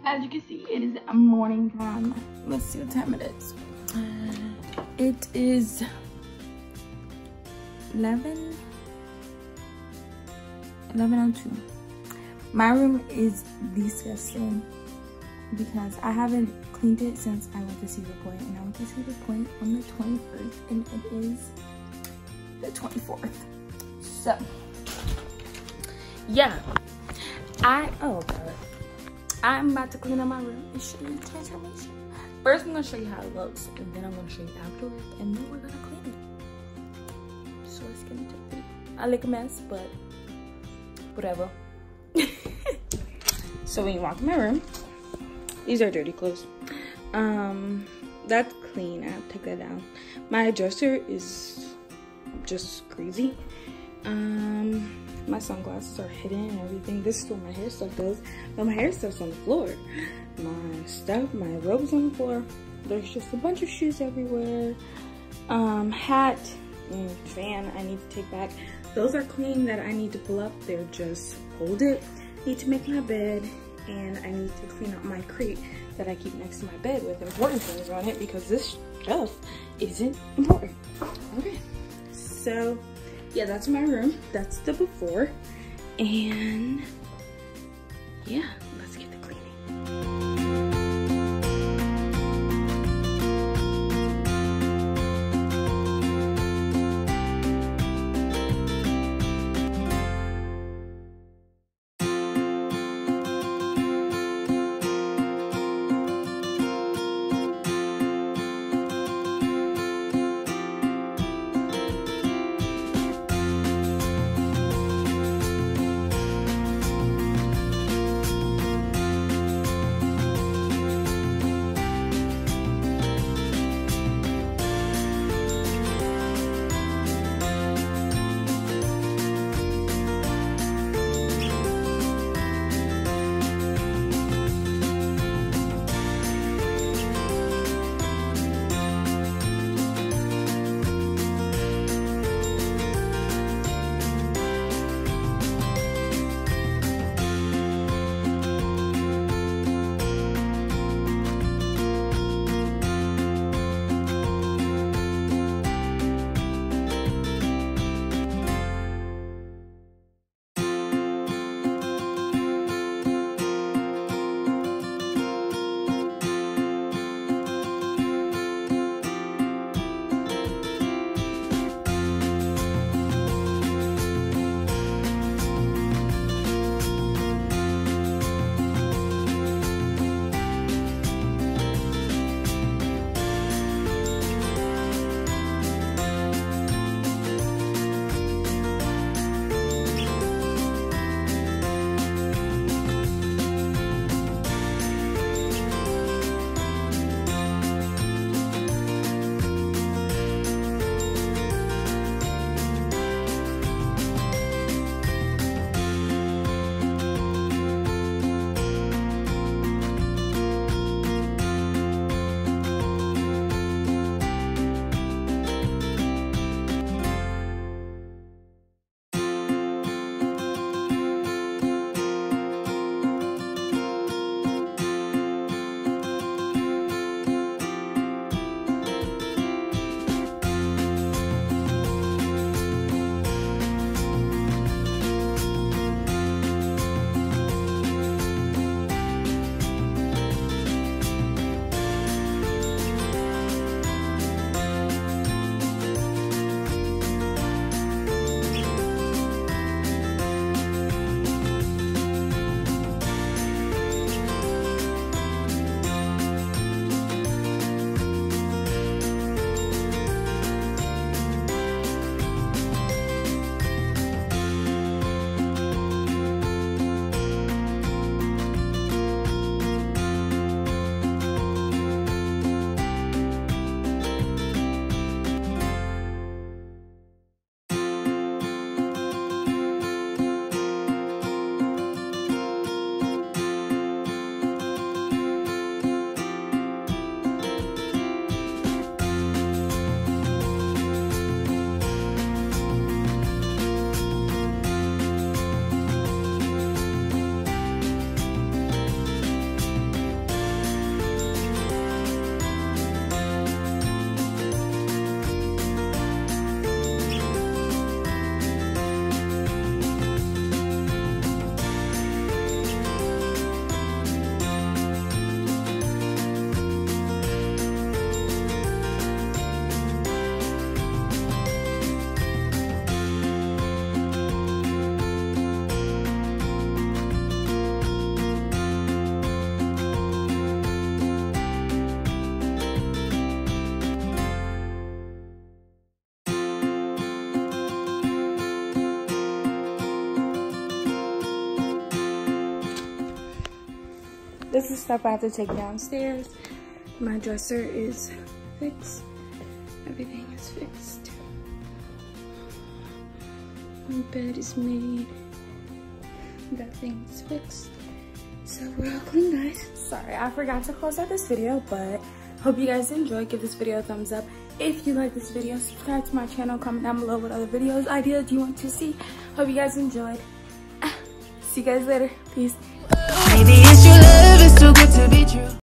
As you can see, it is morning time. Let's see what time it is. It is 11:02. My room is disgusting because I haven't cleaned it since I went to Cedar Point, and I went to Cedar Point on the 21st, and it is the 24th. So yeah, oh god, I'm about to clean up my room and show you the transformation. First, I'm gonna show you how it looks, and then I'm gonna show you afterwards, and then we're gonna clean it. So let's get into it. I look a mess, but whatever. So when you walk in my room, these are dirty clothes. That's clean. I have to take that down. My dresser is just crazy. My sunglasses are hidden and everything. This is where my hair stuff goes, but my hair stuff's on the floor. My stuff, my robe's on the floor. There's just a bunch of shoes everywhere. Hat and fan I need to take back. Those are clean that I need to pull up. They're just folded. Need to make my bed, and I need to clean up my crate that I keep next to my bed with important things on it, because this stuff isn't important. Okay, so yeah, that's my room. That's the before, and yeah, let's get the cleaning. the stuff I have to take downstairs. My dresser is fixed. Everything is fixed. My bed is made. That thing is fixed. So we're all clean, guys. Sorry, I forgot to close out this video, but hope you guys enjoyed. Give this video a thumbs up if you like this video. Subscribe to my channel. Comment down below what other videos, ideas you want to see. Hope you guys enjoyed. See you guys later. Peace. Maybe it's your love, it's too good to be true.